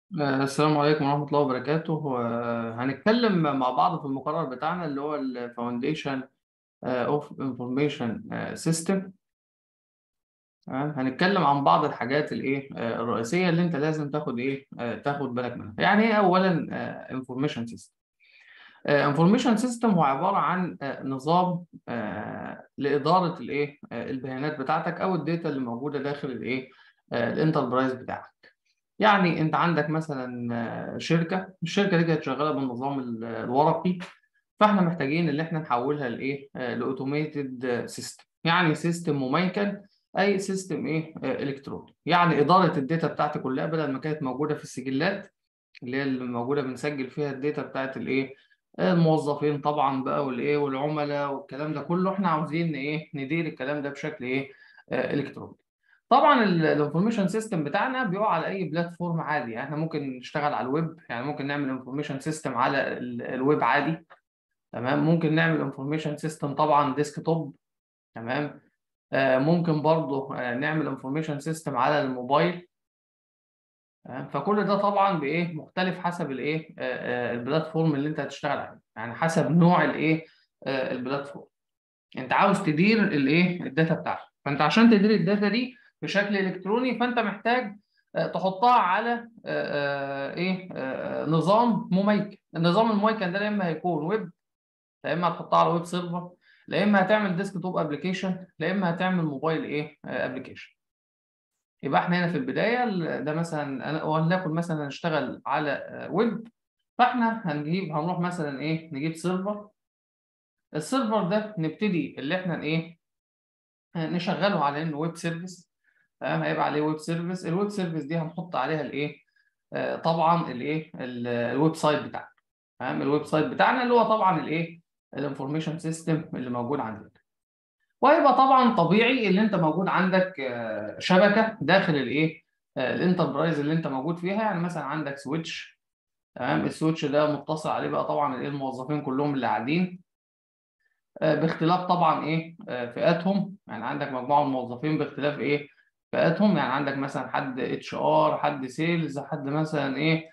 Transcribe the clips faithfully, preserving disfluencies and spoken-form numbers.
آه، السلام عليكم ورحمة الله وبركاته. آه، هنتكلم مع بعض في المقرر بتاعنا اللي هو ال Foundation آه، of Information آه، System. تمام؟ هنتكلم عن بعض الحاجات الايه آه، الرئيسية اللي انت لازم تاخد ايه آه، تاخد بالك منها. يعني ايه اولا آه، Information System؟ آه، Information System هو عبارة عن آه، نظام آه، لإدارة الايه آه، البيانات بتاعتك او الداتا اللي موجودة داخل الايه آه، الانتربرايز بتاعك. يعني انت عندك مثلا آه، شركه الشركه دي كانت شغاله بالنظام ال- الورقي. فاحنا محتاجين ان احنا نحولها لايه لاوتوميتد سيستم، يعني سيستم مميكن، اي سيستم ايه آه، الكتروني. يعني اداره الداتا بتاعتي كلها بدل ما كانت موجوده في السجلات اللي هي اللي موجوده بنسجل فيها الداتا بتاعت الايه آه، الموظفين طبعا بقى والايه والعملاء والكلام ده كله. احنا عاوزين ايه ندير الكلام ده بشكل ايه آه، الكتروني. طبعا الانفورميشن سيستم بتاعنا بيقع على اي بلاتفورم عادي. يعني احنا ممكن نشتغل على الويب، يعني ممكن نعمل انفورميشن سيستم على ال- الويب عادي. تمام. ممكن نعمل انفورميشن سيستم طبعا ديسك توب. تمام. آه ممكن برضه آه نعمل انفورميشن سيستم على الموبايل. تمام. فكل ده طبعا بايه مختلف حسب الايه آه آه البلاتفورم اللي انت هتشتغل عليه، يعني حسب نوع الايه آه البلاتفورم. انت عاوز تدير الايه الداتا بتاعتك. فانت عشان تدير الداتا دي بشكل الكتروني فانت محتاج آه، تحطها على آه، آه، ايه آه، نظام مميكن. النظام المميكن ده يا اما هيكون ويب، يا اما هتحطها على ويب سيرفر، يا اما هتعمل ديسك توب ابلكيشن، يا اما هتعمل موبايل ايه ابلكيشن. يبقى احنا هنا في البدايه ال- ده مثلا انا ولنكن مثلا هنشتغل على آه، ويب. فاحنا هنجيب هنروح مثلا ايه نجيب سيرفر. السيرفر ده نبتدي اللي احنا ايه نشغله على انه ويب سيرفيس. تمام. هيبقى عليه ويب سيرفيس. الويب سيرفيس دي هنحط عليها الايه آه، طبعا الايه ال- الويب سايت بتاعنا. تمام. الويب سايت بتاعنا اللي هو طبعا الايه الانفورميشن سيستم اللي موجود عندنا. وهيبقى طبعا طبيعي اللي انت موجود عندك آه، شبكه داخل الايه آه، الانتربرايز اللي انت موجود فيها. يعني مثلا عندك سويتش. تمام. السويتش ده متصل عليه بقى طبعا الايه الموظفين كلهم اللي قاعدين آه، باختلاف طبعا ايه آه، فئاتهم. يعني عندك مجموعه من الموظفين باختلاف ايه فئاتهم. يعني عندك مثلا حد اتش ار، حد سيلز، حد مثلا ايه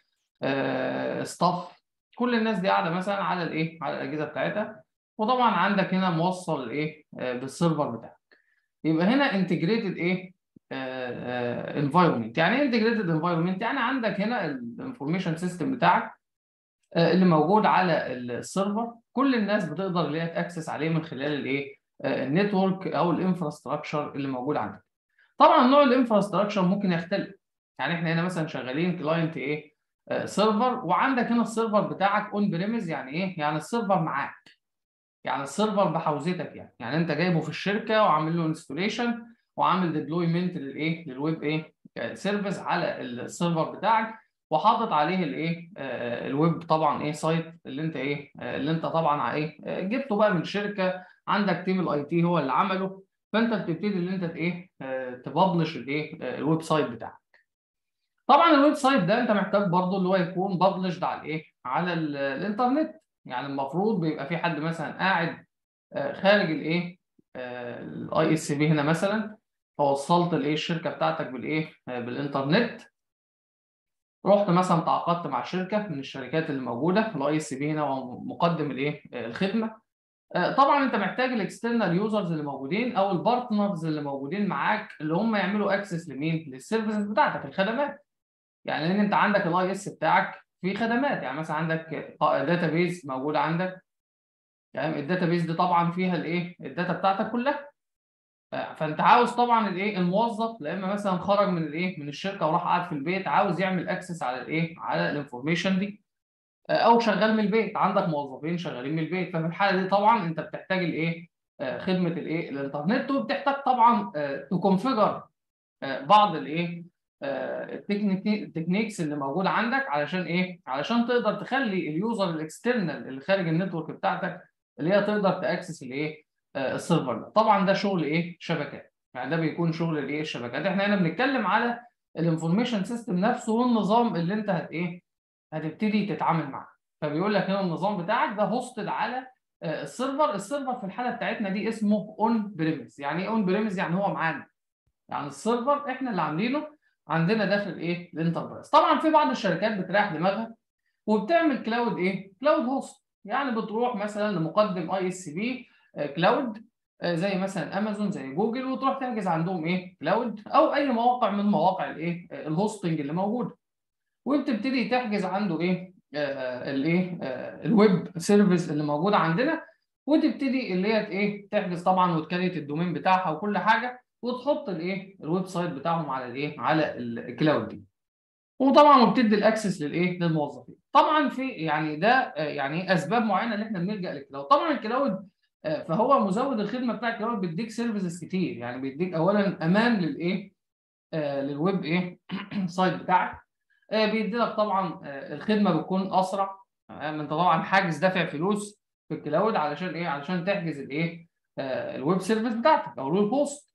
ستاف. كل الناس دي قاعده مثلا على الايه على الاجهزه بتاعتها. وطبعا عندك هنا موصل ايه آه، بالسيرفر بتاعك. يبقى هنا انتجريتد ايه انفايرمنت. يعني ايه انتجريتد انفايرمنت؟ يعني عندك هنا الانفورميشن سيستم بتاعك آه، اللي موجود على السيرفر. كل الناس بتقدر اللي هي تاكسس عليه من خلال الايه آه، النتورك او الانفراستراكشر اللي موجود عندك. طبعا نوع الانفراستراكشر ممكن يختلف. يعني احنا هنا مثلا شغالين كلاينت ايه آه، سيرفر، وعندك هنا السيرفر بتاعك اون بريمز. يعني ايه؟ يعني السيرفر معاك، يعني السيرفر بحوزتك. يعني يعني انت جايبه في الشركه وعامل له انستوليشن وعامل ديبلويمنت للايه للويب ايه سيرفيس على السيرفر بتاعك، وحاطط عليه الايه آه، الويب طبعا ايه سايت اللي انت ايه آه، اللي انت طبعا ايه آه، جبته بقى من الشركه. عندك تيم الاي تي هو اللي عمله. فانت بتبتدي اللي انت ايه آه، تبلش الايه آه، الويب سايت بتاعك. طبعا الويب سايت ده انت محتاج برضه اللي هو يكون ببلشد على الايه على ال- الانترنت. يعني المفروض بيبقى في حد مثلا قاعد آه، خارج الايه الاي اس بي هنا مثلا. فوصلت الايه الشركه بتاعتك بالايه آه، بالانترنت. رحت مثلا تعاقدت مع شركه من الشركات اللي موجوده. الاي اس بي هنا هو مقدم الايه آه، الخدمه. آه، طبعا انت محتاج الاكسترنال يوزرز اللي موجودين او البارتنرز اللي موجودين معاك اللي هم يعملوا اكسس لمين للسيرفيسز بتاعتك الخدمات. يعني لان انت عندك الاي اس بتاعك في خدمات. يعني مثلا عندك داتابيز موجوده عندك. يعني الداتابيز دي طبعا فيها الايه الداتا بتاعتك كلها. فانت عاوز طبعا الايه الموظف لا اما مثلا خرج من الايه من الشركه وراح قاعد في البيت عاوز يعمل اكسس على الايه على الانفورميشن دي، او شغال من البيت. عندك موظفين شغالين من البيت. ففي الحاله دي طبعا انت بتحتاج الايه آه، خدمه الايه الانترنت. وبتحتاج طبعا تكونفيجر بعض الايه آه، التكنيك التكنيكس اللي موجوده عندك علشان ايه علشان تقدر تخلي اليوزر الاكسترنال اللي خارج النتورك بتاعتك اللي هي تقدر تاكسس الايه آه، السيرفر ده. طبعا ده شغل ايه شبكات. يعني ده بيكون شغل الايه الشبكات. احنا هنا بنتكلم على الانفورميشن سيستم نفسه والنظام اللي انت هت ايه هتبتدي تتعامل معاه. فبيقول لك هنا النظام بتاعك ده هوستد على آه، السيرفر. السيرفر في الحاله بتاعتنا دي اسمه اون بريمز. يعني ايه اون بريمز؟ يعني هو معانا. يعني السيرفر احنا اللي عاملينه. عندنا داخل ايه الانتربرايز. طبعا في بعض الشركات بتريح دماغها وبتعمل كلاود ايه كلاود هوست، يعني بتروح مثلا لمقدم اي اس بي كلاود زي مثلا امازون زي جوجل، وتروح تحجز عندهم ايه كلاود او اي موقع من مواقع الايه الهوستنج اللي موجوده، وبتبتدي تحجز عنده ايه آه الايه آه الويب سيرفيس اللي موجوده عندنا، وتبتدي اللي هي ايه تحجز طبعا وتكريت الدومين بتاعها وكل حاجه، وتحط الايه الويب سايت بتاعهم على الايه على الكلاود دي، وطبعا وبتدي الاكسس للايه للموظفين. طبعا في يعني ده آه، يعني اسباب معينه اللي احنا بنلجا للكلاود. طبعا الكلاود آه، فهو مزود الخدمه بتاع الكلاود، بيديك سيرفيسز كتير، يعني بيديك اولا امان للايه آه، للويب ايه سايت بتاعك. آه، بيدي لك طبعا آه، الخدمه بتكون اسرع. تمام، انت طبعا حاجز دافع فلوس في الكلاود علشان ايه علشان تحجز الايه آه، الويب سيرفيس بتاعتك او الويب هوست،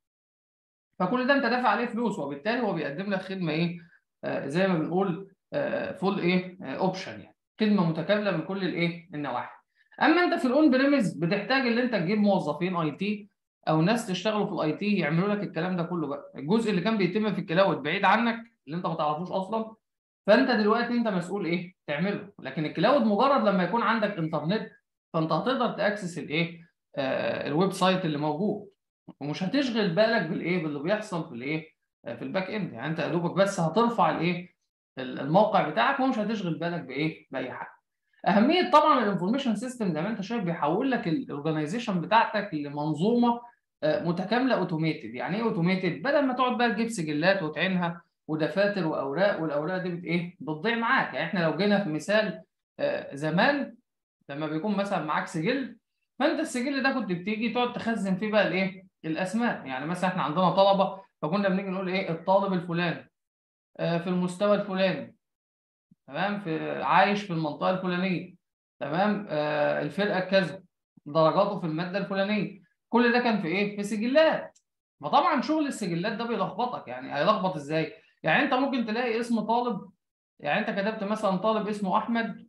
فكل ده انت دافع عليه فلوس، وبالتالي هو بيقدم لك خدمه ايه آه زي ما بنقول آه فول ايه اوبشن، يعني خدمه متكامله من كل الايه النواحي. اما انت في الاون بريمز بتحتاج ان انت تجيب موظفين اي تي او ناس تشتغلوا في الاي تي يعملوا لك الكلام ده كله. بقى الجزء اللي كان بيتم في الكلاود بعيد عنك اللي انت ما تعرفوش اصلا، فانت دلوقتي انت مسؤول ايه تعمله. لكن الكلاود مجرد لما يكون عندك انترنت فانت هتقدر تاكسس الايه آه الويب سايت اللي موجود، ومش هتشغل بالك بالايه باللي بيحصل في الايه في الباك اند. يعني انت يا دوبك بس هترفع الايه الموقع بتاعك، ومش هتشغل بالك بايه باي حاجه. اهميه طبعا الانفورميشن سيستم زي ما انت شايف بيحول لك الاورجنايزيشن بتاعتك لمنظومه آه، متكامله اوتوميتد. يعني ايه اوتوميتد؟ بدل ما تقعد بقى تجيب سجلات وتعينها ودفاتر واوراق، والاوراق دي بت ايه بتضيع معاك. يعني احنا لو جينا في مثال آه، زمان لما بيكون مثلا معاك سجل، فانت السجل ده كنت بتيجي تقعد تخزن فيه بقى الايه الاسماء. يعني مثلا احنا عندنا طلبه، فكنا بنيجي نقول ايه الطالب الفلاني آه، في المستوى الفلاني، تمام، في عايش في المنطقه الفلانيه، تمام، آه، الفرقه كذا، درجاته في الماده الفلانيه. كل ده كان في ايه في سجلات. فطبعا شغل السجلات ده بيلخبطك. يعني هيلخبط ازاي؟ يعني انت ممكن تلاقي اسم طالب، يعني انت كتبت مثلا طالب اسمه احمد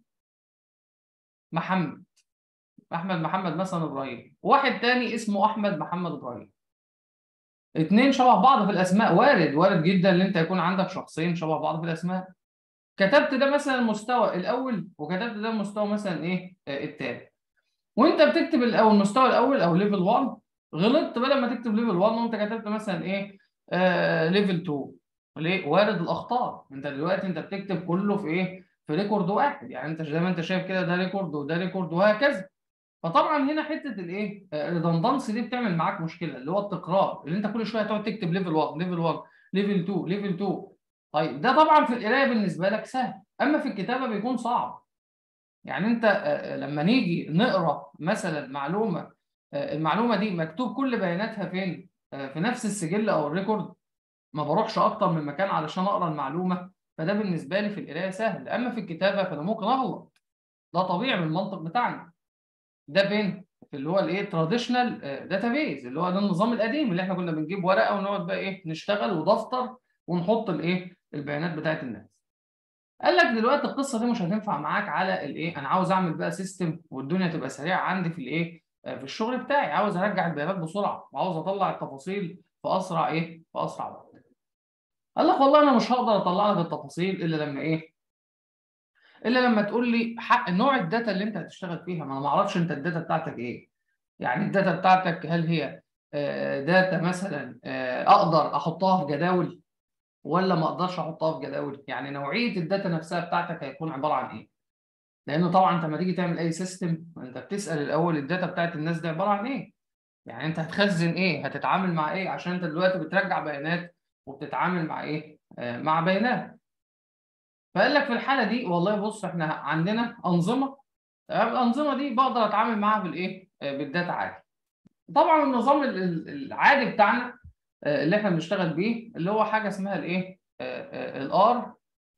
محمد، احمد محمد مثلا ابراهيم، واحد تاني اسمه احمد محمد ابراهيم، اتنين شبه بعض في الاسماء. وارد وارد جدا ان انت يكون عندك شخصين شبه بعض في الاسماء. كتبت ده مثلا المستوى الاول، وكتبت ده المستوى مثلا ايه آه التاني، وانت بتكتب الاول المستوى الاول او ليفل واحد، غلطت بدل ما تكتب ليفل واحد وانت كتبت مثلا ايه آه ليفل اتنين. ليه؟ وارد الاخطاء. انت دلوقتي انت بتكتب كله في ايه في ريكورد واحد. يعني انت زي ما انت شايف كده، ده ريكورد وده ريكورد وهكذا. فطبعا هنا حته الايه الريدندنسي دي بتعمل معاك مشكله، اللي هو التكرار، اللي انت كل شويه تقعد تكتب ليفل واحد ليفل واحد ليفل اتنين ليفل اتنين. طيب ده طبعا في القرايه بالنسبه لك سهل، اما في الكتابه بيكون صعب. يعني انت آه، لما نيجي نقرا مثلا معلومه، آه، المعلومه دي مكتوب كل بياناتها فين آه، في نفس السجل او الريكورد، ما بروحش اكتر من مكان علشان اقرا المعلومه، فده بالنسبه لي في القرايه سهل. اما في الكتابه فانا ممكن اغلط، ده طبيعي من المنطق بتاعنا. ده فين؟ في اللي هو الايه تراديشنال داتابيز، اللي هو ده النظام القديم اللي احنا كنا بنجيب ورقه ونقعد بقى ايه نشتغل ودفتر ونحط الايه البيانات بتاعت الناس. قال لك دلوقتي القصه دي مش هتنفع معاك على الايه انا عاوز اعمل بقى سيستم والدنيا تبقى سريعه عندي في الايه آه، في الشغل بتاعي، عاوز ارجع البيانات بسرعه وعاوز اطلع التفاصيل في اسرع ايه في اسرع وقت. قال لك والله انا مش هقدر اطلع لك التفاصيل الا لما ايه الا لما تقول لي حق نوع الداتا اللي انت هتشتغل فيها. ما انا ما اعرفش انت الداتا بتاعتك ايه. يعني الداتا بتاعتك هل هي آه، داتا مثلا آه، اقدر احطها في جداول، ولا ما اقدرش احطها في جداول؟ يعني نوعيه الداتا نفسها بتاعتك هيكون عباره عن ايه؟ لانه طبعا انت لما تيجي تعمل اي سيستم انت بتسال الاول الداتا بتاعت الناس دي عباره عن ايه؟ يعني انت هتخزن ايه؟ هتتعامل مع ايه؟ عشان انت دلوقتي بترجع بيانات وبتتعامل مع ايه؟ آه، مع بيانات. فقال لك في الحاله دي والله بص احنا عندنا انظمه، تمام، الانظمه دي بقدر اتعامل معاها بالايه؟ آه، بالداتا عادي. طبعا النظام ال- ال- العادي بتاعنا آه، اللي احنا بنشتغل بيه اللي هو حاجه اسمها الايه الار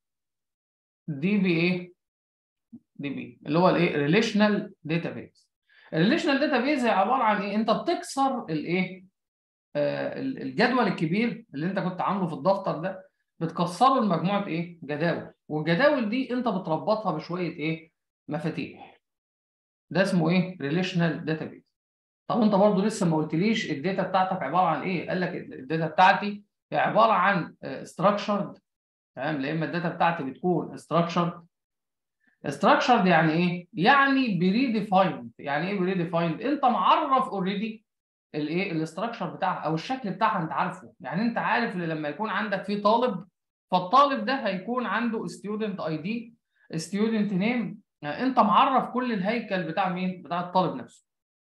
دي بي ايه دي بي، اللي هو الايه ريليشنال داتابيز. الريليشنال داتابيز هي عباره عن ايه؟ انت بتكسر الايه آه، ال- الجدول الكبير اللي انت كنت عامله في الدفتر ده، بتكسره لمجموعه ايه جداول، والجداول دي انت بتربطها بشويه ايه مفاتيح. ده اسمه ايه ريليشنال داتابيز. طب انت برضو لسه ما قلتليش الداتا بتاعتك عباره عن ايه. قال لك الداتا بتاعتي هي عباره عن structured، تمام، لا اما الداتا بتاعتي بتكون structured. structured يعني ايه؟ يعني بري ديفايند. يعني ايه بري ديفايند؟ انت معرف اوريدي الايه الاستراكشر بتاعها او الشكل بتاعها، انت عارفه. يعني انت عارف ان لما يكون عندك فيه طالب، فالطالب ده هيكون عنده ستودنت اي دي، ستودنت نيم. انت معرف كل الهيكل بتاع مين؟ بتاع الطالب نفسه.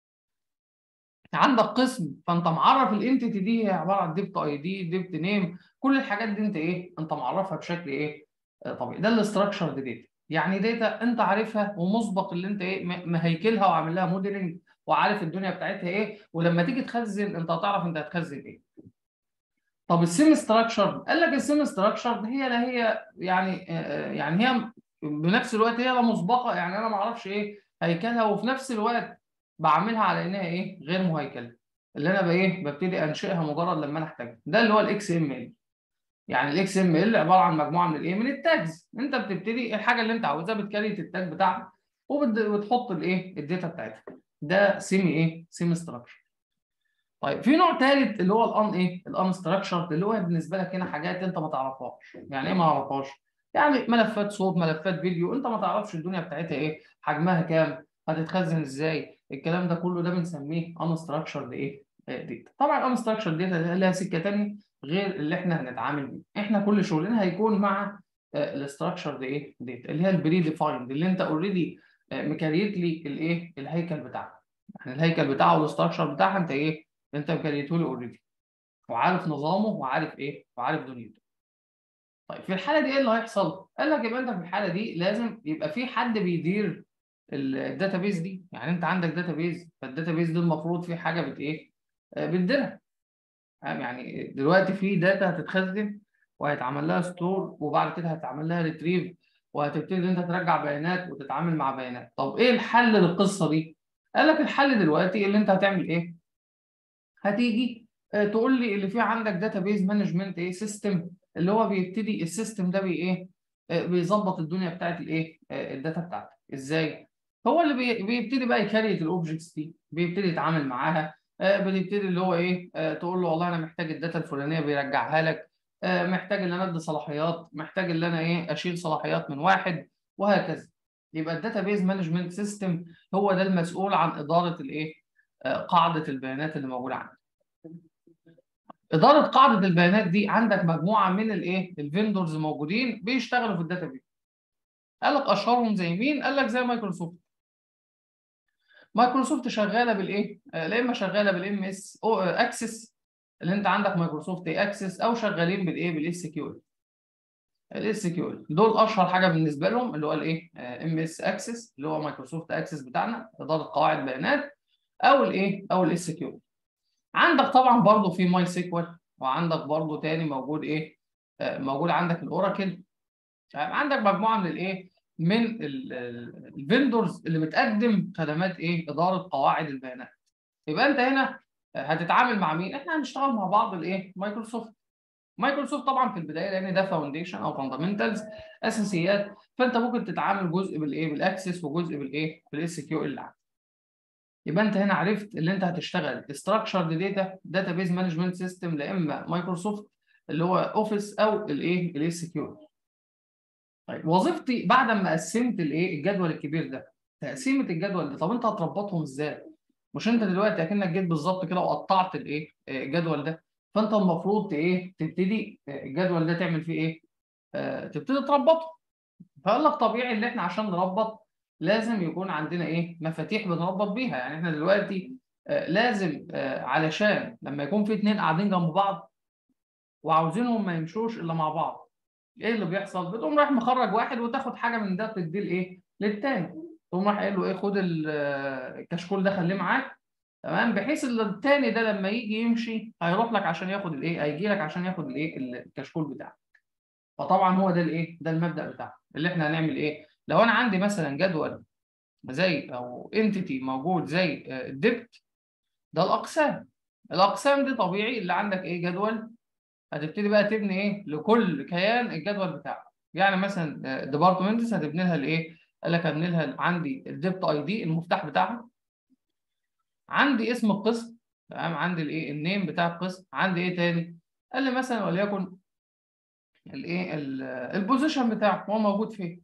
عندك قسم، فانت معرف الانتيتي دي هي عباره عن ديبت اي دي، ديبت نيم، كل الحاجات دي انت ايه؟ انت معرفها بشكل ايه؟ آه، طبيعي. ده الاستراكشر داتا. يعني داتا انت عارفها ومسبق اللي انت ايه م- مهيكلها وعامل لها موديلنج وعارف الدنيا بتاعتها ايه، ولما تيجي تخزن انت هتعرف انت هتخزن ايه. طب السيم ستراكشر، قال لك السيم ستراكشر هي لا هي يعني آه، يعني هي بنفس الوقت هي لا مسبقه، يعني انا ما اعرفش ايه هيكلها، وفي نفس الوقت بعملها على انها ايه؟ غير مهيكله، اللي انا بايه ببتدي انشئها مجرد لما انا احتاجها. ده اللي هو الاكس ام ال. يعني الاكس ام ال عباره عن مجموعه من الايه؟ من التاجز. انت بتبتدي الحاجه اللي انت عاوزها بتكريت التاج بتاعها وبتحط الايه؟ الداتا بتاعتها. ده سيمي ايه؟ سيمي ستراكشر. طيب في نوع ثالث اللي هو الان ايه؟ الان ستراكشرد، اللي هو بالنسبه لك هنا حاجات انت ما تعرفهاش. يعني ايه ما تعرفهاش؟ يعني ملفات صوت، ملفات فيديو، انت ما تعرفش الدنيا بتاعتها ايه، حجمها كام، هتتخزن ازاي، الكلام ده كله ده بنسميه ان ستراكشرد ايه؟ داتا. طبعا ان ستراكشرد داتا لها سكه ثانيه غير اللي احنا هنتعامل بيه. احنا كل شغلنا هيكون مع الاستراكشرد ايه؟ داتا، اللي هي البري ديفايند، اللي انت اوريدي مكريت لي الايه؟ الهيكل بتاعها. يعني الهيكل بتاعه والاستراكشر بتاعها انت ايه؟ انت مكريته لي اوريدي، وعارف نظامه وعارف ايه؟ وعارف دنيته. طيب في الحاله دي ايه اللي هيحصل؟ قال لك يبقى انت في الحاله دي لازم يبقى في حد بيدير الداتابيز دي. يعني انت عندك داتابيز، فالداتابيز دي المفروض في حاجه بت ايه؟ آه، بتديرها. فاهم؟ يعني دلوقتي في داتا هتتخزن وهيتعمل لها ستور، وبعد كده هتعمل لها ريتريف، وهتبتدي انت ترجع بيانات وتتعامل مع بيانات. طب ايه الحل للقصه دي؟ قال لك الحل دلوقتي اللي انت هتعمل ايه؟ هتيجي آه، تقول لي اللي فيه عندك داتابيز مانجمنت ايه سيستم، اللي هو بيبتدي السيستم ده بي ايه آه، بيظبط الدنيا بتاعت الايه آه، الداتا بتاعتك ازاي. هو اللي بي- بيبتدي بقى يكريت الاوبجكتس دي، بيبتدي يتعامل معاها. آه، بتبتدي اللي هو ايه آه، تقول له والله انا محتاج الداتا الفلانيه بيرجعها لك. آه، محتاج ان انا ادي صلاحيات، محتاج ان انا ايه اشيل صلاحيات من واحد، وهكذا. يبقى الداتابيز مانجمنت سيستم هو ده المسؤول عن اداره الايه آه، قاعده البيانات اللي موجوده عندك. اداره قاعده البيانات دي عندك مجموعه من الايه الفيندورز موجودين بيشتغلوا في الداتابيز. قال لك اشهرهم زي مين؟ قال لك زي مايكروسوفت. مايكروسوفت شغاله بالايه آه، لا اما شغاله بالام اس او اكسس، اللي انت عندك مايكروسوفت اي اكسس، او شغالين بالايه بالاس كيو ال. الاس كيو ال دول اشهر حاجه بالنسبه لهم، اللي هو الايه ام اس اكسس، اللي هو مايكروسوفت اكسس بتاعنا اداره قواعد بيانات، او الايه او الاس كيو ال. عندك طبعا برضو في ماي سيكوال، وعندك برضو تاني موجود ايه آه، موجود عندك الاوراكل. يعني عندك مجموعه من الايه من الفيندورز اللي بتقدم خدمات ايه اداره قواعد البيانات. يبقى انت هنا آه، هتتعامل مع مين؟ احنا هنشتغل مع بعض الايه مايكروسوفت. مايكروسوفت طبعا في البدايه لان ده فاونديشن او فاندامنتالز، اساسيات. فانت ممكن تتعامل جزء بالايه بالاكسس وجزء بالايه بالاس كيو ال. يبقى انت هنا عرفت اللي انت هتشتغل structured data database management system، لا اما مايكروسوفت اللي هو اوفيس، او الايه الاس كيو. طيب وظيفتي بعد ما قسمت الايه الجدول الكبير ده، تقسيمه الجدول ده، طب انت هتربطهم ازاي؟ مش انت دلوقتي اكنك جيت بالظبط كده وقطعت الايه الجدول ده، فانت المفروض ايه تبتدي الجدول ده تعمل فيه ايه آه تبتدي تربطه. فقال لك طبيعي ان احنا عشان نربط لازم يكون عندنا ايه مفاتيح بنربط بيها. يعني احنا دلوقتي آه لازم آه علشان لما يكون في اتنين قاعدين جنب بعض وعاوزينهم ما يمشوش الا مع بعض، ايه اللي بيحصل؟ بتقوم رايح مخرج واحد وتاخد حاجه من ده تديه لايه للتاني، تقوم رايح قايل له ايه خد ال- آه، الكشكول ده خليه معاك، تمام، بحيث ان التاني ده لما يجي يمشي هيروح لك عشان ياخد الايه هيجي لك عشان ياخد الايه الكشكول بتاعك. فطبعا هو ده الايه ده المبدأ بتاعنا اللي احنا هنعمل ايه لو انا عندي مثلا جدول زي او انتيتي موجود زي الديبت. ده الاقسام. الاقسام دي طبيعي اللي عندك ايه جدول، هتبتدي بقى تبني ايه لكل كيان الجدول بتاعه. يعني مثلا ديبارتمنتس هتبني لها الايه قال لك هبني لها عندي الديبت اي دي المفتاح بتاعها، عندي اسم القسم، تمام، عندي الايه النيم بتاع القسم، عندي ايه تاني قال لي مثلا وليكن الايه البوزيشن بتاعه هو موجود فين.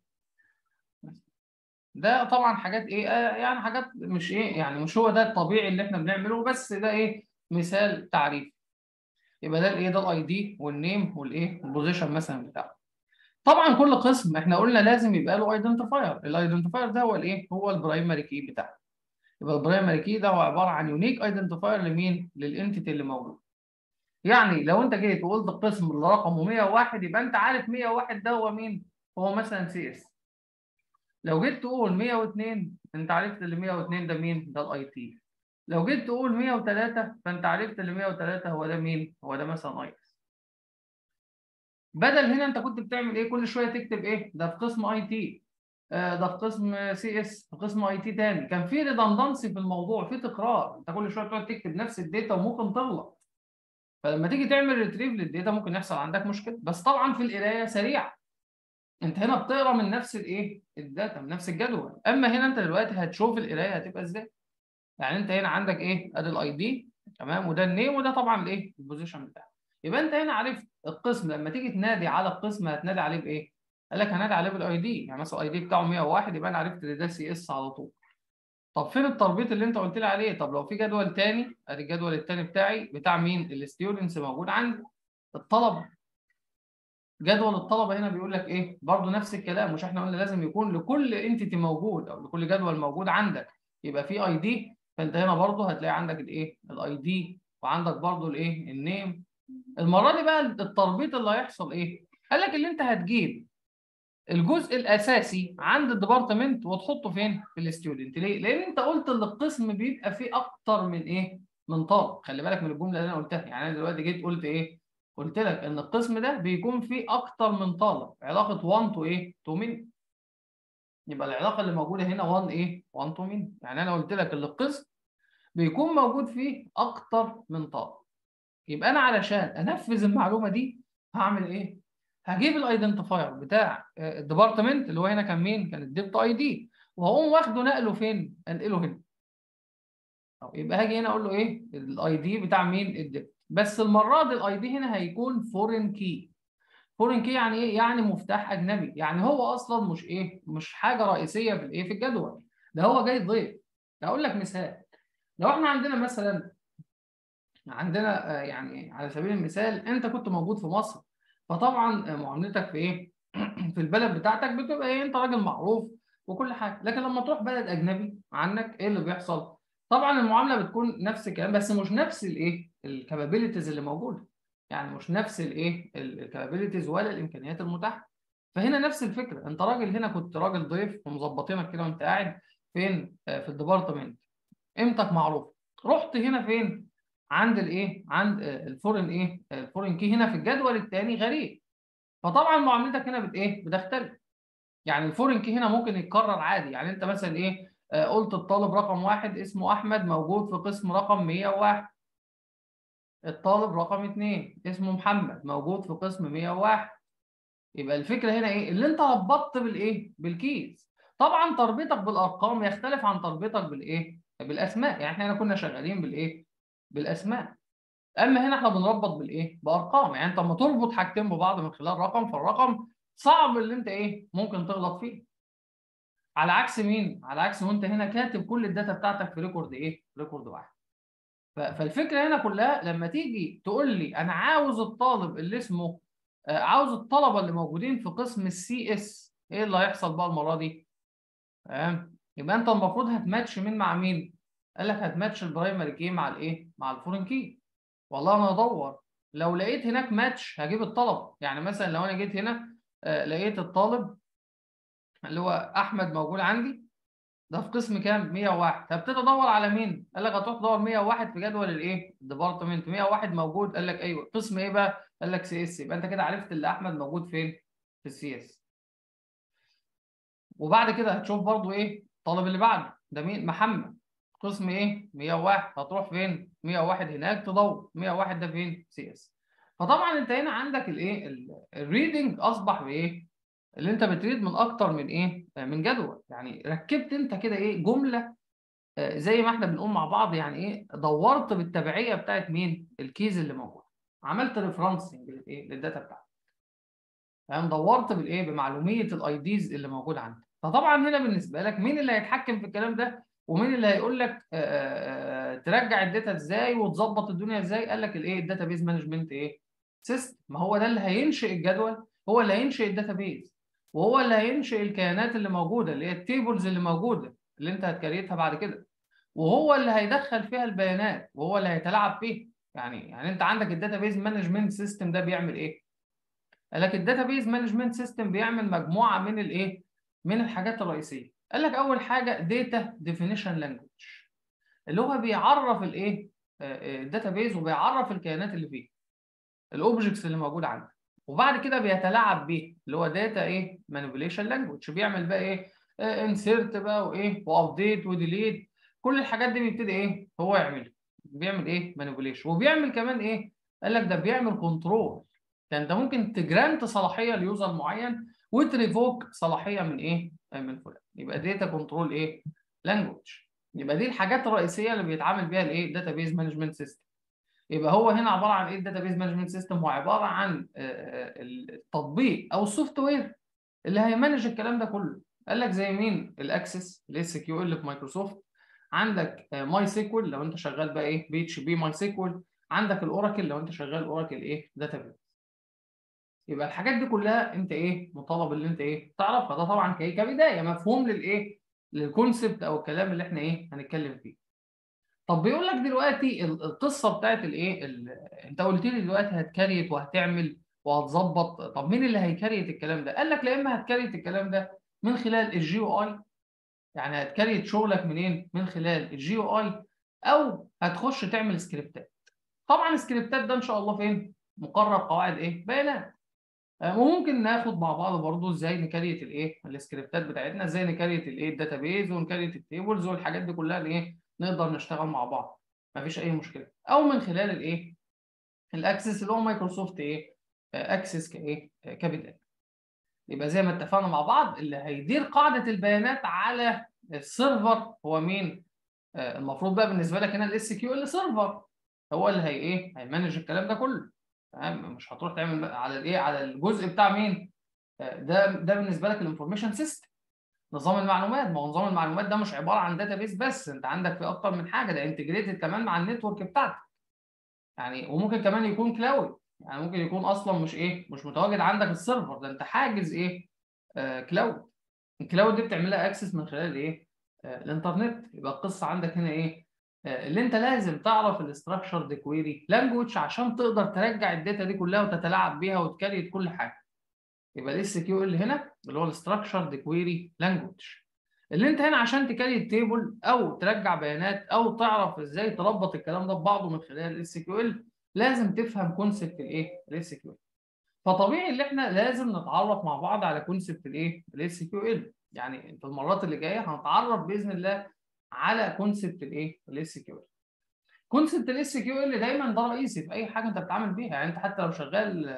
ده طبعا حاجات ايه آه يعني حاجات مش ايه يعني مش هو ده الطبيعي اللي احنا بنعمله، بس ده ايه مثال تعريفي. يبقى ده الايه ده الاي دي والنيم والايه البوزيشن مثلا بتاعه. طبعا كل قسم احنا قلنا لازم يبقى له ايدنتيفاير، الايدنتيفاير ده هو الايه هو البرايمري كي بتاعه. يبقى البرايمري كي ده هو عباره عن يونيك ايدنتيفاير لمين؟ للانتيتي اللي موجود. يعني لو انت جيت وقلت القسم اللي رقمه مية وواحد يبقى انت عارف مية وواحد ده هو مين؟ هو مثلا سي اس. لو جيت تقول مية واثنين انت عرفت اللي مية واثنين ده مين؟ ده الاي تي. لو جيت تقول مية وثلاثة فانت عرفت اللي مية وثلاثة هو ده مين؟ هو ده مثلا اي اس. بدل هنا انت كنت بتعمل ايه؟ كل شويه تكتب ايه؟ ده في قسم اي تي، آه ده في قسم سي اس، في قسم اي تي تاني. كان في ريدندنسي في الموضوع، في تكرار، انت كل شويه تقعد تكتب نفس الداتا وممكن تغلط. فلما تيجي تعمل ريتريف للداتا ممكن يحصل عندك مشكله. بس طبعا في القرايه سريع، انت هنا بتقرا من نفس الايه الداتا من نفس الجدول. اما هنا انت دلوقتي هتشوف القرايه هتبقى ازاي. يعني انت هنا عندك ايه؟ ادي الاي دي تمام، وده النيم، وده طبعا الايه البوزيشن بتاعه. يبقى انت هنا عرفت القسم لما تيجي تنادي على القسم هتنادي عليه بايه؟ قال لك هنادي عليه بالاي دي. يعني مثلا الاي دي بتاعه مية وواحد يبقى انا عرفت ان ده سي اس على طول. طب فين التربيط اللي انت قلت لي عليه؟ طب لو في جدول تاني، ادي الجدول التاني بتاعي بتاع مين؟ الستودنتس موجود عندي، الطلبه. جدول الطلبه هنا بيقول لك ايه؟ برضه نفس الكلام. مش احنا قلنا لازم يكون لكل انتيتي موجود او لكل جدول موجود عندك يبقى في اي دي؟ فانت هنا برضه هتلاقي عندك الايه؟ الاي دي، وعندك برضه الايه؟ النيم. المره دي بقى التربيط اللي هيحصل ايه؟ قال لك اللي انت هتجيب الجزء الاساسي عند الديبارتمنت وتحطه فين؟ في الستودنت. ليه؟ لان انت قلت ان القسم بيبقى فيه اكتر من ايه؟ من طالب. خلي بالك من الجمله اللي انا قلتها. يعني انا دلوقتي جيت قلت ايه؟ قلت لك ان القسم ده بيكون فيه اكتر من طالب، علاقه واحد تو ايه؟ تو مين. يبقى العلاقه اللي موجوده هنا واحد ايه؟ واحد تو مين. يعني انا قلت لك ان القسم بيكون موجود فيه اكتر من طالب. يبقى انا علشان انفذ المعلومه دي هعمل ايه؟ هجيب الايدنتيفاير بتاع الديبارتمنت اللي هو هنا كان مين؟ كان الديبت اي دي، وهقوم واخده نقله فين؟ انقله هنا. أو يبقى هاجي هنا اقول له ايه؟ الاي دي بتاع مين؟ الديبت. بس المره دي الاي دي هنا هيكون فورين كي. فورين كي يعني ايه؟ يعني مفتاح اجنبي. يعني هو اصلا مش ايه؟ مش حاجه رئيسيه في الايه؟ في الجدول. ده هو جاي ضيف. اقول لك مثال. لو احنا عندنا مثلا عندنا آه، يعني على سبيل المثال انت كنت موجود في مصر، فطبعا آه، معاملتك في ايه؟ في البلد بتاعتك بتبقى ايه؟ انت راجل معروف وكل حاجه. لكن لما تروح بلد اجنبي عنك ايه اللي بيحصل؟ طبعا المعامله بتكون نفس الكلام، بس مش نفس الايه؟ الكابابيلتيز اللي موجوده. يعني مش نفس الايه؟ الكابابيلتيز ولا الامكانيات المتاحه. فهنا نفس الفكره. انت راجل هنا كنت راجل ضيف ومظبطينك كده وانت قاعد فين؟ آه، في الديبارتمنت. قيمتك معروفه. رحت هنا فين؟ عند الايه؟ عند آه، الفورن ايه؟ آه، الفورن كي هنا في الجدول الثاني غريب. فطبعا معاملتك هنا بت ايه؟ بتختلف. يعني الفورن كي هنا ممكن يتكرر عادي. يعني انت مثلا ايه؟ آه، قلت الطالب رقم واحد اسمه احمد موجود في قسم رقم مية وواحد. الطالب رقم اثنين اسمه محمد موجود في قسم مية وواحد. يبقى الفكره هنا ايه؟ اللي انت ربطت بالايه؟ بالكيز. طبعا تربيطك بالارقام يختلف عن تربيطك بالايه؟ بالاسماء. يعني احنا هنا كنا شغالين بالايه؟ بالاسماء. اما هنا احنا بنربط بالايه؟ بارقام. يعني انت لما تربط حاجتين ببعض من خلال رقم، فالرقم صعب اللي انت ايه؟ ممكن تغلط فيه. على عكس مين؟ على عكس وانت هنا كاتب كل الداتا بتاعتك في ريكورد ايه؟ ريكورد واحد. ف- فالفكره هنا كلها لما تيجي تقول لي انا عاوز الطالب اللي اسمه آه، عاوز الطلبه اللي موجودين في قسم السي اس، ايه اللي هيحصل بقى المره دي؟ تمام؟ يبقى انت المفروض هتماتش مين مع مين؟ قال لك هتماتش البرايمري كي مع الايه؟ مع الفورين كي. والله انا ادور، لو لقيت هناك ماتش هجيب الطلب. يعني مثلا لو انا جيت هنا آه، لقيت الطالب اللي هو احمد موجود عندي ده في قسم كام؟ مية وواحد. هبتدي ادور على مين؟ قال لك هتروح تدور مية وواحد في جدول الايه؟ الديبارتمنت. مية وواحد موجود. قال لك ايوه. قسم ايه بقى؟ قال لك سي اس. يبقى انت كده عرفت اللي احمد موجود فين؟ في السي اس. وبعد كده هتشوف برضو ايه؟ الطالب اللي بعده ده مين؟ محمد قسم ايه؟ مية وواحد. هتروح فين؟ مية وواحد هناك تدور مية وواحد ده فين؟ سي اس. فطبعا انت هنا عندك الايه؟ الريدنج اصبح بايه؟ اللي انت بتريد من اكتر من ايه؟ من جدول. يعني ركبت انت كده ايه؟ جمله آه، زي ما احنا بنقول مع بعض. يعني ايه؟ دورت بالتبعيه بتاعت مين؟ الكيز اللي موجود. عملت ريفرنسنج للايه للداتا بتاعتك. تمام، دورت بالايه بمعلوميه الاي ديز اللي موجوده عندك. فطبعا هنا بالنسبه لك مين اللي هيتحكم في الكلام ده ومين اللي هيقول لك آآ ترجع الداتا ازاي وتظبط الدنيا ازاي؟ قال لك الايه الداتا بيز مانجمنت ايه سيستم. ما هو ده اللي هينشئ الجدول، هو اللي هينشئ الداتا بيز، وهو اللي هينشئ الكيانات اللي موجوده اللي هي التيبلز اللي موجوده اللي انت هتكريتها بعد كده، وهو اللي هيدخل فيها البيانات، وهو اللي هيتلاعب فيها. يعني يعني انت عندك الداتا بيز مانجمنت سيستم ده بيعمل ايه؟ قال لك الداتا بيز مانجمنت سيستم بيعمل مجموعه من الايه من الحاجات الرئيسيه. قال لك اول حاجه داتا ديفينيشن لانجويج، اللي هو بيعرف الايه الداتا بيز وبيعرف الكيانات اللي فيه، الاوبجكتس اللي موجوده عندك. وبعد كده بيتلاعب بيه اللي هو داتا ايه مانيبيوليشن لانجويج، بيعمل بقى ايه انسيرت بقى وايه وابديت وديليت، كل الحاجات دي بيبتدي ايه هو يعملها، بيعمل ايه مانيبيوليشن. وبيعمل كمان ايه قال لك ده بيعمل كنترول. يعني انت ممكن تجرانت صلاحيه ليوزر معين وتريفوك صلاحيه من ايه من فلان. يبقى داتا كنترول ايه لانجويج. يبقى دي الحاجات الرئيسيه اللي بيتعامل بيها الايه داتا بيز مانجمنت سيستم. يبقى هو هنا عباره عن ايه الداتا بيز مانجمنت سيستم؟ هو عباره عن التطبيق او السوفت وير اللي هيمانج الكلام ده كله. قال لك زي مين؟ الاكسس الاس كيو ال في مايكروسوفت، عندك ماي سيكوال لو انت شغال بقى ايه بي اتش بي ماي سيكوال، عندك الاوراكل لو انت شغال اوراكل ايه داتا بيز. يبقى الحاجات دي كلها انت ايه مطالب اللي انت ايه تعرفها. ده طبعا كبدايه مفهوم للايه للكونسبت او الكلام اللي احنا ايه هنتكلم فيه. طب بيقول لك دلوقتي القصه بتاعت الايه انت قلت لي دلوقتي هتكريت وهتعمل وهتظبط. طب مين اللي هيكريت الكلام ده؟ قال لك لا اما هتكريت الكلام ده من خلال الجي او اي، يعني هتكريت شغلك منين؟ من خلال الجي او اي، او هتخش تعمل سكريبتات. طبعا السكريبتات ده ان شاء الله فين؟ مقرر قواعد ايه بيانات. وممكن ناخد مع بعض برضو ازاي نكريت الايه السكريبتات بتاعتنا، ازاي نكريت الايه الداتابيز ونكريت التيبلز والحاجات دي كلها الايه نقدر نشتغل مع بعض مفيش اي مشكله. او من خلال الايه الاكسس اللي هو مايكروسوفت ايه اكسس كايه كبدايه. يبقى زي ما اتفقنا مع بعض اللي هيدير قاعده البيانات على السيرفر هو مين؟ المفروض بقى بالنسبه لك هنا الاس كيو ال سيرفر هو اللي هي ايه هيمانج الكلام ده كله. تمام، مش هتروح تعمل على الايه على الجزء بتاع مين؟ ده ده بالنسبه لك الانفورميشن سيستم، نظام المعلومات. ما هو نظام المعلومات ده مش عباره عن داتا بيس بس، انت عندك في اكتر من حاجه، ده انتجريتد كمان مع النتورك بتاعتك. يعني وممكن كمان يكون كلاود، يعني ممكن يكون اصلا مش ايه مش متواجد عندك السيرفر ده، انت حاجز ايه آه كلاود. الكلاود دي بتعمل لها اكسس من خلال ايه آه الانترنت. يبقى القصه عندك هنا ايه آه اللي انت لازم تعرف الاستراكشر كويري لانجوج عشان تقدر ترجع الداتا دي كلها وتتلاعب بيها وتكريت كل حاجه. يبقى الاس كيو ال هنا اللي هو الاستراكشر كويري لانجوج، اللي انت هنا عشان تكريت تيبل او ترجع بيانات او تعرف ازاي تربط الكلام ده ببعضه من خلال الاس كيو ال لازم تفهم كونسبت الايه الاس كيو ال. فطبيعي ان احنا لازم نتعرف مع بعض على كونسبت الايه الاس كيو ال. يعني في المرات اللي جايه هنتعرف باذن الله على كونسبت الايه الاس كيو ال. كونسبت الاس كيو ال دايما ده رئيسي في اي حاجه انت بتتعامل بيها. يعني انت حتى لو شغال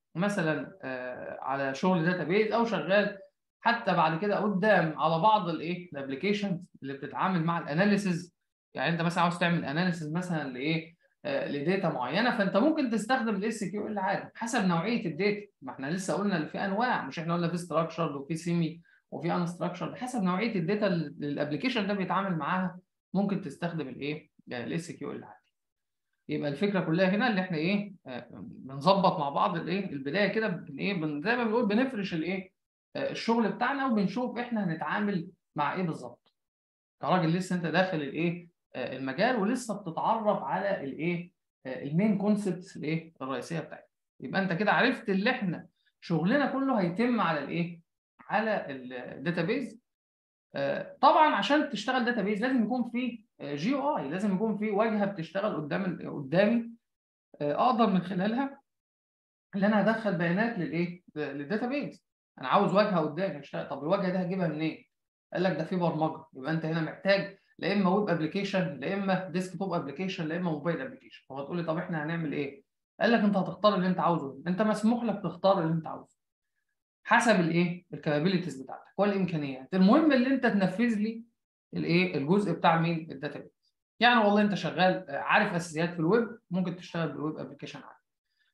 مثلا على شغل داتابيز او شغال حتى بعد كده قدام على بعض الايه الابلكيشنز اللي بتتعامل مع الاناليسز. يعني انت مثلا عاوز تعمل اناليسز مثلا لايه لداتا معينه، فانت ممكن تستخدم الاس كيو ال عادي حسب نوعيه الداتا. ما احنا لسه قلنا اللي في انواع، مش احنا قلنا في ستراكشرد وفي سيمي وفي ان ستراكشرد، حسب نوعيه الداتا اللي الابلكيشن ده بيتعامل معاها ممكن تستخدم الايه الاس كيو ال عادي. يبقى الفكره كلها هنا اللي احنا ايه آه بنظبط مع بعض الايه البدايه كده بن ايه بن زي ما بنقول بنفرش الايه آه الشغل بتاعنا وبنشوف احنا هنتعامل مع ايه بالظبط كراجل لسه انت داخل الايه آه المجال ولسه بتتعرف على الايه آه المين كونسبتس الايه الرئيسيه بتاعتنا. يبقى انت كده عرفت اللي احنا شغلنا كله هيتم على الايه على الداتابيز. طبعا عشان تشتغل داتابيز لازم يكون في جي او اي، لازم يكون في واجهه بتشتغل قدام قدامي اقدر من خلالها ان انا ادخل بيانات للايه للداتابيز. انا عاوز واجهه قدامي اشتغل. طب الواجهه دي هجيبها منين؟ قال لك ده في برمجه. يبقى انت هنا محتاج لا اما ويب ابلكيشن لا اما ديسك توب ابلكيشن لا اما موبايل ابلكيشن. هو تقول لي طب احنا هنعمل ايه؟ قال لك انت هتختار اللي انت عاوزه، انت مسموح لك تختار اللي انت عاوزه حسب الايه الكابابيلتيز بتاعتك والامكانيات. المهم اللي انت تنفذ لي الايه الجزء بتاع مين الداتابيز. يعني والله انت شغال عارف اساسيات في الويب ممكن تشتغل بالويب ابلكيشن عادي،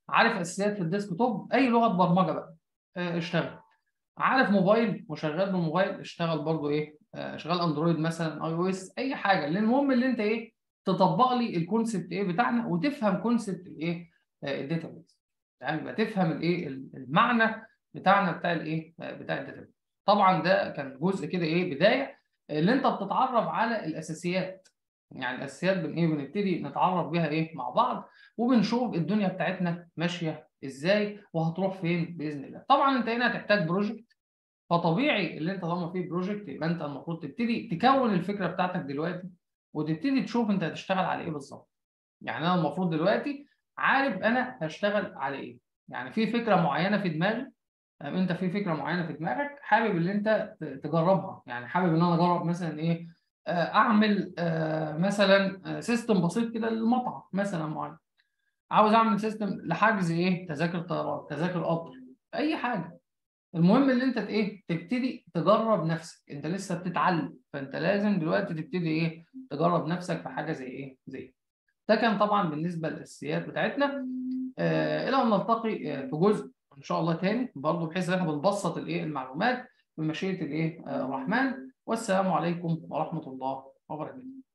عارف اساسيات في الديسك توب، اي لغه برمجه بقى آه، اشتغل. عارف موبايل وشغال بالموبايل، اشتغل برضو ايه، آه، شغال اندرويد مثلا، اي او اس، اي حاجه. لان المهم اللي انت ايه، تطبق لي الكونسبت ايه بتاعنا، وتفهم كونسبت الايه، الداتابيز. يعني يبقى تفهم الايه المعنى بتاعنا بتاع الايه، آه، بتاع الداتابيز. طبعا ده كان جزء كده ايه، بدايه اللي انت بتتعرف على الاساسيات. يعني الاساسيات بن ايه، بنبتدي نتعرف بيها ايه مع بعض، وبنشوف الدنيا بتاعتنا ماشيه ازاي وهتروح فين باذن الله. طبعا انت هنا هتحتاج بروجكت، فطبيعي اللي انت طالما في بروجكت يبقى انت المفروض تبتدي تكون الفكره بتاعتك دلوقتي، وتبتدي تشوف انت هتشتغل على ايه بالظبط. يعني انا المفروض دلوقتي عارف انا هشتغل على ايه. يعني في فكره معينه في دماغي، تمام؟ انت في فكره معينه في دماغك حابب ان انت ت- تجربها. يعني حابب ان انا اجرب مثلا ايه، آه، اعمل آه، مثلا آه، سيستم بسيط كده للمطعم مثلا معين. عاوز اعمل سيستم لحجز ايه، تذاكر طيران، تذاكر قطر، اي حاجه. المهم اللي انت ت- ايه، تبتدي تجرب نفسك. انت لسه بتتعلم، فانت لازم دلوقتي تبتدي ايه، تجرب نفسك في حاجه زي ايه، زي ده. كان طبعا بالنسبه للاساسيات بتاعتنا. آه الى ان نلتقي آه في جزء ان شاء الله تاني برضه، بحيث ان احنا بنبسط الايه، المعلومات بمشيئه الايه، آه الرحمن. والسلام عليكم ورحمه الله وبركاته.